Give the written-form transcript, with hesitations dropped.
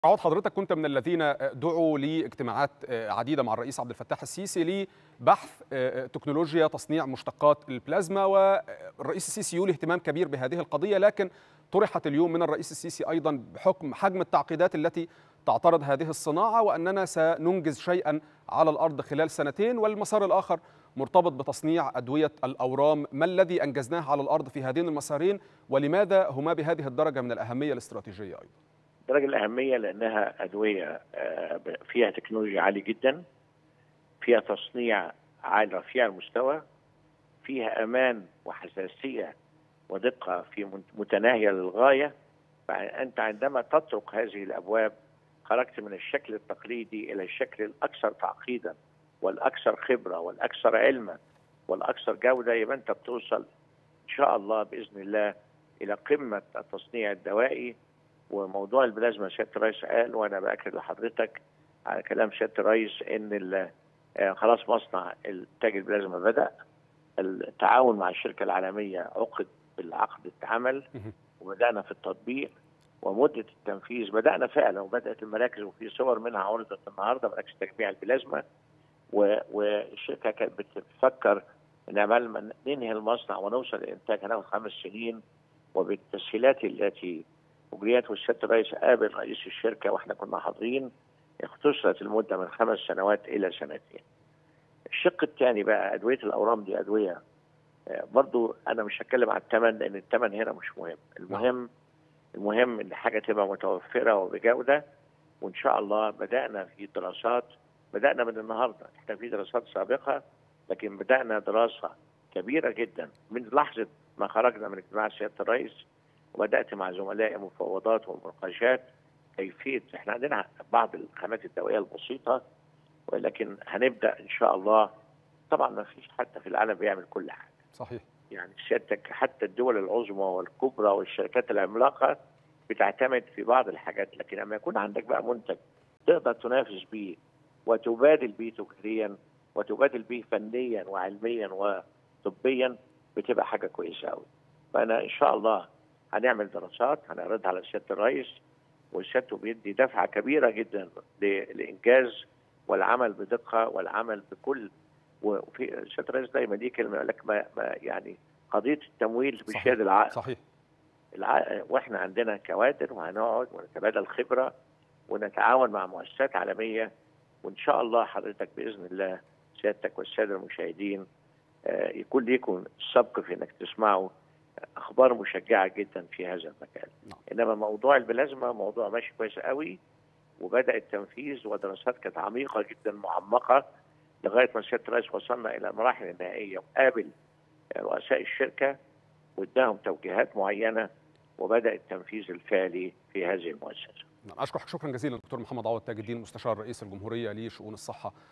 عوض، حضرتك كنت من الذين دعوا لاجتماعات عديدة مع الرئيس عبد الفتاح السيسي لبحث تكنولوجيا تصنيع مشتقات البلازما، والرئيس السيسي يولي اهتمام كبير بهذه القضية، لكن طرحت اليوم من الرئيس السيسي أيضا بحكم حجم التعقيدات التي تعترض هذه الصناعة وأننا سننجز شيئا على الأرض خلال سنتين، والمسار الآخر مرتبط بتصنيع أدوية الأورام. ما الذي أنجزناه على الأرض في هذين المسارين، ولماذا هما بهذه الدرجة من الأهمية الاستراتيجية أيضا؟ درجة الأهمية لأنها أدوية فيها تكنولوجيا عالية جدا، فيها تصنيع عالي رفيع المستوى، فيها أمان وحساسية ودقة في متناهية للغاية. فأنت عندما تطرق هذه الأبواب خرجت من الشكل التقليدي إلى الشكل الأكثر تعقيدا والأكثر خبرة والأكثر علما والأكثر جودة. يبقى أنت بتوصل إن شاء الله بإذن الله إلى قمة التصنيع الدوائي. وموضوع البلازما سياده الرئيس قال، وانا باكد لحضرتك على كلام سياده الرئيس ان خلاص مصنع انتاج البلازما بدا. التعاون مع الشركه العالميه عقد بالعقد اتعمل وبدانا في التطبيق، ومده التنفيذ بدانا فعلا، وبدات المراكز وفي صور منها عرضت النهارده مراكز تجميع البلازما. والشركه كانت بتفكر ان ننهي المصنع ونوصل للانتاج هناخد 5 سنين، وبالتسهيلات التي وجريت والسيادة الرئيس قابل رئيس الشركة واحنا كنا حاضرين اختصرت المدة من 5 سنوات إلى 2 سنين. الشق الثاني بقى أدوية الأورام دي أدوية برضو أنا مش هتكلم على الثمن لأن الثمن هنا مش مهم. المهم إن حاجة تبقى متوفرة وبجودة. وإن شاء الله بدأنا في دراسات، بدأنا من النهاردة، احنا في دراسات سابقة لكن بدأنا دراسة كبيرة جدا من لحظة ما خرجنا من اجتماع سيادة الرئيس، وبدأت مع زملائي مفاوضات ومناقشات كيفية. احنا عندنا بعض الخامات الدوائية البسيطة، ولكن هنبدأ إن شاء الله. طبعا ما فيش حتى في العالم بيعمل كل حاجة. صحيح. يعني سيادتك حتى الدول العظمى والكبرى والشركات العملاقة بتعتمد في بعض الحاجات، لكن لما يكون عندك بقى منتج تقدر تنافس بيه وتبادل بيه تجاريا وتبادل بيه فنيا وعلميا وطبيا بتبقى حاجة كويسة قوي. فأنا إن شاء الله هنعمل دراسات هنعرضها على سيادة الرئيس، وسيادته بيدي دفعة كبيرة جدا للإنجاز والعمل بدقة والعمل بكل. وفي سيادة الرئيس دايما دي كلمة يقول لك ما يعني قضية التمويل مش يد العقل. صحيح. واحنا عندنا كوادر وهنقعد ونتبادل خبرة ونتعاون مع مؤسسات عالمية، وإن شاء الله حضرتك بإذن الله سيادتك والسادة المشاهدين يكون ليكم السبق في انك تسمعوا اخبار مشجعه جدا في هذا المجال. انما موضوع البلازما موضوع ماشي كويس قوي، وبدا التنفيذ ودراسات كانت عميقه جدا معمقه لغايه ما سياده الرئيس وصلنا الى المراحل النهائيه، وقابل رؤساء الشركه واداهم توجيهات معينه، وبدا التنفيذ الفعلي في هذه المؤسسه. أشكرك شكرا جزيلا دكتور محمد عوض تاج الدين، مستشار رئيس الجمهورية لشؤون الصحة